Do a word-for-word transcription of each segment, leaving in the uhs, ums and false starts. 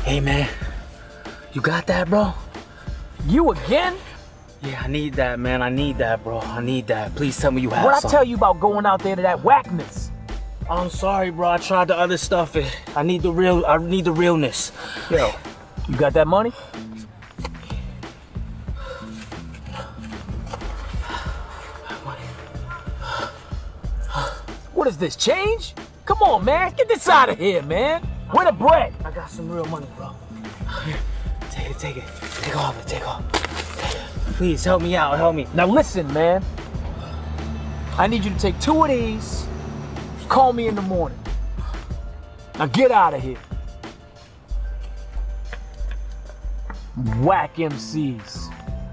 Hey man, you got that, bro? You again? Yeah, I need that, man. I need that, bro. I need that. Please tell me you have What I some. tell you about going out there to that whackness? I'm sorry, bro. I tried the other stuff. I need the real. I need the realness. Yo, you got that money? What is this, change? Come on, man. Get this out of here, man. Where the bread? I got some real money, bro. Here, take it, take it. Take off, take off. Please, help me out, help me. Now listen, man. I need you to take two of these. Call me in the morning. Now get out of here. Whack M Cs.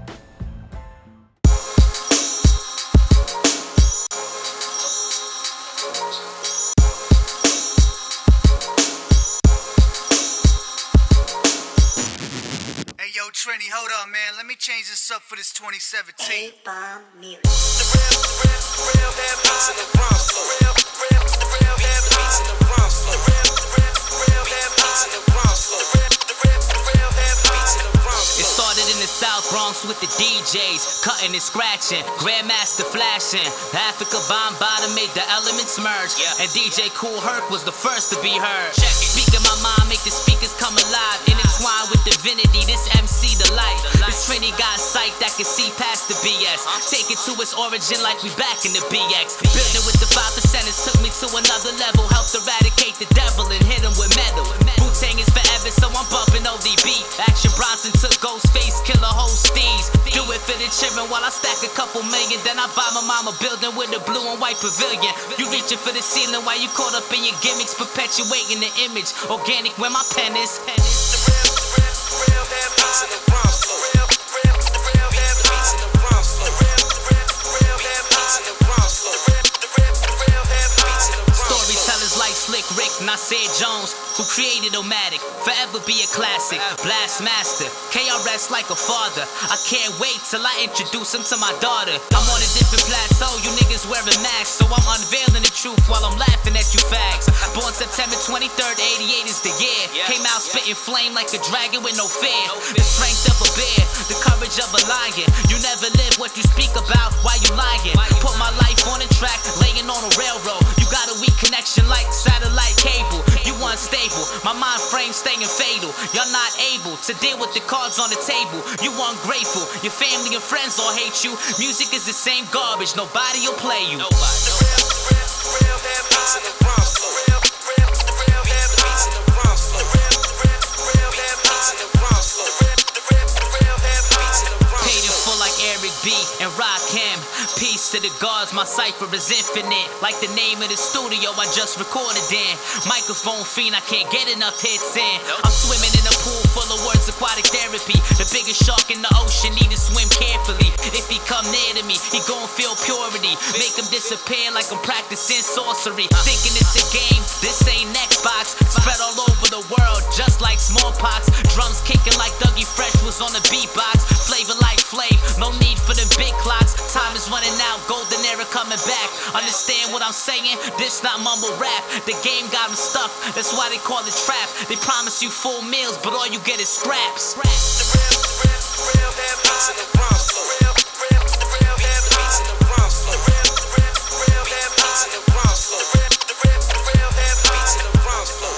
Hey yo, Trini, hold up, man. Let me change this up for this twenty seventeen. A-bomb music. The real, the real, the real head beats in the Bronx flow. The real, the real, the real head beats in the Bronx flow. The real, the real, the real head beats in the Bronx flow. The real, the real, the real head beats in the Bronx flow. It started in the South Bronx with the D Js, cutting and scratching, Grandmaster flashing. Africa Bambaataa made the elements merge, yeah. And D J Kool Herc was the first to be heard. Speaking my mind, make the speakers come alive, intertwined with divinity. This M C the light. This Trini got sight that can see past the B S. Take it to its origin like we back in the B X. Building with the five percenters took me to another level. Helped eradicate the devil and hit him with metal. Wu-Tang is forever, so I'm bumping O D B. Action Bronson took Ghostface, killer whole steez. Do it for the children while I stack a couple million. Then I buy my mama building with a blue and white pavilion. You reaching for the ceiling while you caught up in your gimmicks, perpetuating the image. Organic where my pen is. The real, the real, the real head beats in the Bronx flow. The real, the real, the real head beats in the Bronx flow. The real, the real, the real head beats in the Bronx flow. The real, the real, the real head beats in the Bronx flow. Storytellers like Slick Rick, Nasir Jones, who created Omatic, forever be a classic. Blast Master, K R S like a father. I can't wait till I introduce him to my daughter. I'm on a different plateau, you niggas wearing masks, so I'm unveiling the truth while I'm laughing at you fags. Born September twenty-third, eighty-eight is the year. Came out spitting flame like a dragon with no fear. The strength of a bear, the courage of a lion. You never live what you speak about, why you lying? Put my life on a track, laying on a railroad. You got a weak connection like satellite cable. You unstable, my mind frame staying fatal. You're not able to deal with the cards on the table. You ungrateful, your family and friends all hate you. Music is the same garbage, nobody will play you. Nobody. The real, the real, the real head beats in the Bronx flow. The real, the real, the real head beats in the Bronx flow. The real, the real, the real head beats in the Bronx flow. The real, the real, the real head beats in the Bronx flow. Paid in full like Eric B and Rakim. Peace to the gods, my cipher is infinite. Like the name of the studio I just recorded in. Microphone fiend, I can't get enough hits in. I'm swimming in a pool full of words, aquatic therapy. The biggest shark in the ocean, need to swim carefully. If he come near to me, he gon' feel purity. Make him disappear like I'm practicing sorcery. Thinking it's a game, this ain't Xbox. Spread all over the world, just like smallpox. Drums kicking like Dougie Fresh was on the beatbox. Flavor like Flav, no need for the big clocks. Time is running out, golden era coming back. Understand what I'm saying? This not mumble rap. The game got them stuck, that's why they call it trap. They promise you full meals, but all you get is scraps. The real, the real, the real head beats in the Bronx flow. The real, the real, the real head beats in the Bronx flow. The real, the real, the real head beats in the Bronx flow. The real, the real, the real head beats in the Bronx flow.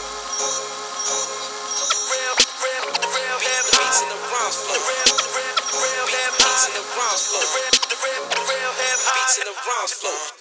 The real, the real, the real head beats in the Bronx flow. The real, the real, the real head beats in the Bronx flow. The real, the real, the real head beats in the Bronx flow.